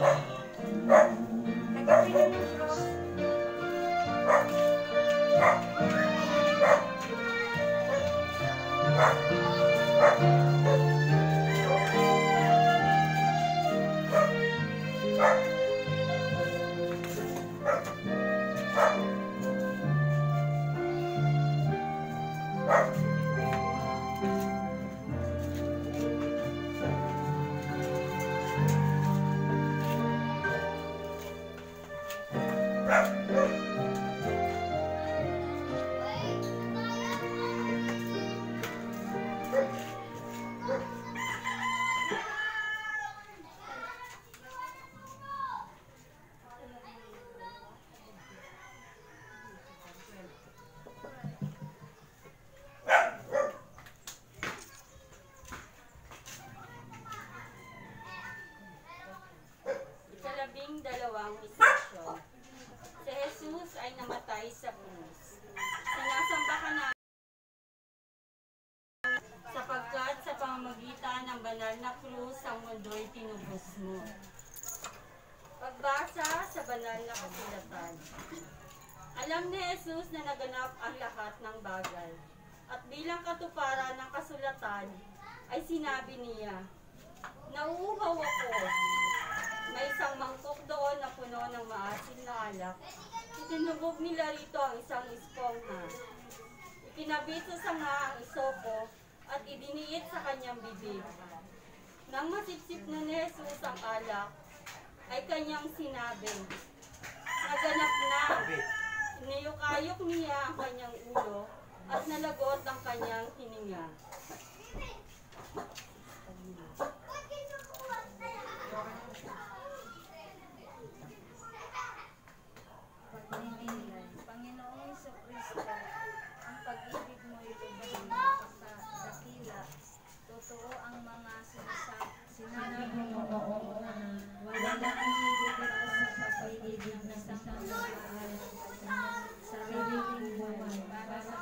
Dalawang istasyon. Si Jesus ay namatay sa krus. Sinasambahan namin sapagkat sa pamamagitan ng banal na krus ang mundo'y tinubos mo. Pagbasa sa banal na kasulatan. Alam ni Jesus na naganap ang lahat ng bagay. At bilang katuparan ng kasulatan ay sinabi niya, "Nauuhaw ako." May isang mangkok doon na puno ng maasim na alak. Itinubog nila rito ang isang espongha. Ikinabit sa sanga ang isopo at idiniit sa kanyang bibig. Nang masipsip na ni Jesus ang alak, ay kanyang sinabi, "Naganap na." Iniyukayok niya ang kanyang ulo at nalagot ang kanyang hininga. Panginoong Jesucristo, ang pag-ibig mo ay lubhang napakadakila. Totoo ang mga sinabi mo, wala nang higit pa sa pag-ibig na isang pagmamahal sa sariling buhay para sa